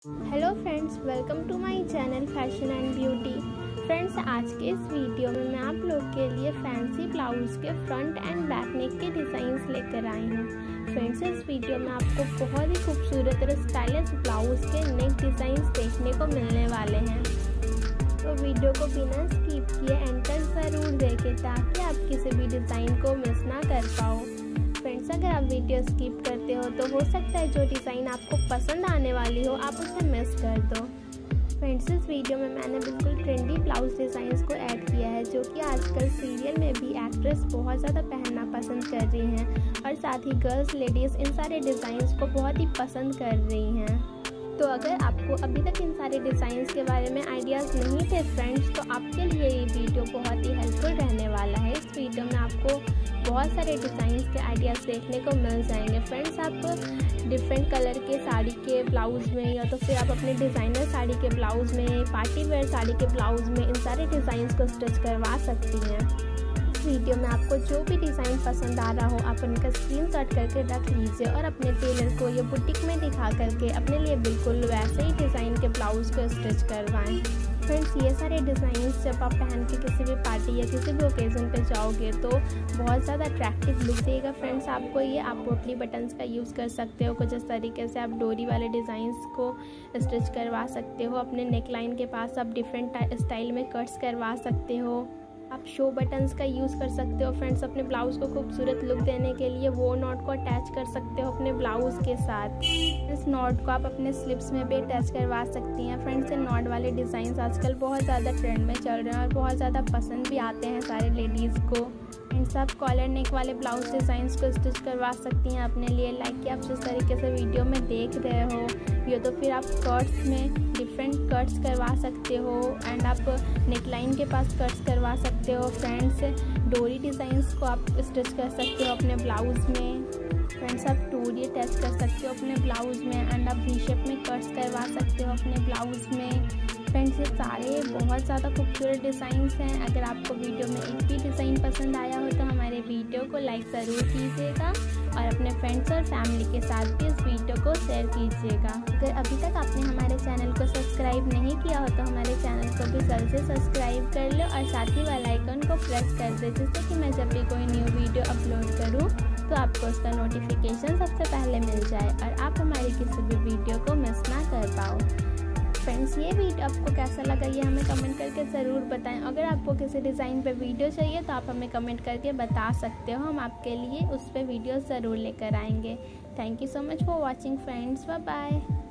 Hello friends, welcome to my channel fashion and beauty. Friends, आज के इस video में मैं आप लोग के लिए फैंसी ब्लाउज़ के फ्रंट एंड बैक नेक के डिज़ाइंस लेकर आई हूँ। फ्रेंड्स, इस वीडियो में आपको बहुत ही खूबसूरत और स्टाइलिश ब्लाउज़ के नेक डिज़ाइंस देखने को मिलने वाले हैं। तो वीडियो को बिना स्किप किए एंड तक ज़रूर देखें ताकि आप किसी भी डिज़ाइन को मिस ना कर पाओ। फ्रेंड्स, अगर आप वीडियो स्किप करते हो तो हो सकता है जो डिज़ाइन आपको पसंद आने वाली हो आप उसे मिस कर दो। फ्रेंड्स, इस वीडियो में मैंने बिल्कुल ट्रेंडी ब्लाउज डिज़ाइंस को ऐड किया है जो कि आजकल सीरियल में भी एक्ट्रेस बहुत ज़्यादा पहनना पसंद कर रही हैं और साथ ही गर्ल्स लेडीज़ इन सारे डिज़ाइंस को बहुत ही पसंद कर रही हैं। तो अगर आपको अभी तक इन सारे डिज़ाइंस के बारे में आइडियाज़ नहीं थे फ्रेंड्स, तो आपके लिए ये वीडियो बहुत ही हेल्पफुल रहने वाला है। इस वीडियो में आपको बहुत सारे डिज़ाइंस के आइडियाज़ देखने को मिल जाएंगे। फ्रेंड्स, आप डिफरेंट कलर के साड़ी के ब्लाउज़ में या तो फिर आप अपने डिज़ाइनर साड़ी के ब्लाउज़ में, पार्टी वेयर साड़ी के ब्लाउज़ में इन सारे डिज़ाइंस को स्टिच करवा सकती हैं। वीडियो में आपको जो भी डिज़ाइन पसंद आ रहा हो आप उनका स्क्रीनशॉट करके रख लीजिए और अपने टेलर को ये बुटीक में दिखा करके अपने लिए बिल्कुल वैसे ही डिज़ाइन के ब्लाउज़ को स्टिच करवाएं। फ्रेंड्स, ये सारे डिज़ाइंस जब आप पहन के किसी भी पार्टी या किसी भी ओकेज़न पे जाओगे तो बहुत ज़्यादा अट्रैक्टिव लुक देगा। फ्रेंड्स, आपको ये आप पोटली बटन्स का यूज़ कर सकते हो। कुछ इस तरीके से आप डोरी वाले डिज़ाइंस को स्टिच करवा सकते हो। अपने नेक लाइन के पास आप डिफरेंट स्टाइल में कट्स करवा सकते हो। आप शो बटन्स का यूज़ कर सकते हो। फ्रेंड्स, अपने ब्लाउज़ को खूबसूरत लुक देने के लिए वो नॉट को अटैच कर सकते हो अपने ब्लाउज़ के साथ। इस नॉट को आप अपने स्लिप्स में भी अटैच करवा सकती हैं। फ्रेंड्स, इन नॉट वाले डिज़ाइंस आजकल बहुत ज़्यादा ट्रेंड में चल रहे हैं और बहुत ज़्यादा पसंद भी आते हैं सारे लेडीज़ को। फ्रेंड्स, आप कॉलर नेक वाले ब्लाउज डिज़ाइंस को स्टिच करवा सकती हैं अपने लिए, लाइक कि आप जिस तरीके से वीडियो में देख रहे हो, या तो फिर आप कट्स में डिफरेंट कट्स करवा सकते हो एंड आप नेक लाइन के पास कट्स करवा सकते हो। फ्रेंड्स, डोरी डिज़ाइंस को आप स्टिच कर सकते हो अपने ब्लाउज़ में। फ्रेंड्स, आप डोरी अटैच कर सकते हो अपने ब्लाउज़ में एंड आप वी शेप में कट्स करवा सकते हो अपने ब्लाउज़ में। फ्रेंड्स, ये सारे बहुत ज़्यादा खूबसूरत डिज़ाइंस हैं। अगर आपको वीडियो में एक भी डिज़ाइन पसंद आया हो तो हमारे वीडियो को लाइक ज़रूर कीजिएगा और अपने फ्रेंड्स और फैमिली के साथ भी इस वीडियो को शेयर कीजिएगा। अगर अभी तक आपने हमारे चैनल को सब्सक्राइब नहीं किया हो तो हमारे चैनल को भी जल्द से सब्सक्राइब कर लो और साथ ही बेल आइकन को प्रेस कर दे जिससे कि मैं जब भी कोई न्यू वीडियो अपलोड करूँ तो आपको उसका नोटिफिकेशन सबसे पहले मिल जाए और आप हमारी किसी भी वीडियो को मिस ना कर पाओ। फ्रेंड्स, ये वीडियो आपको कैसा लगा ये हमें कमेंट करके ज़रूर बताएं। अगर आपको किसी डिज़ाइन पे वीडियो चाहिए तो आप हमें कमेंट करके बता सकते हो, हम आपके लिए उस पर वीडियो ज़रूर लेकर आएंगे। Thank you so much for watching friends, bye bye.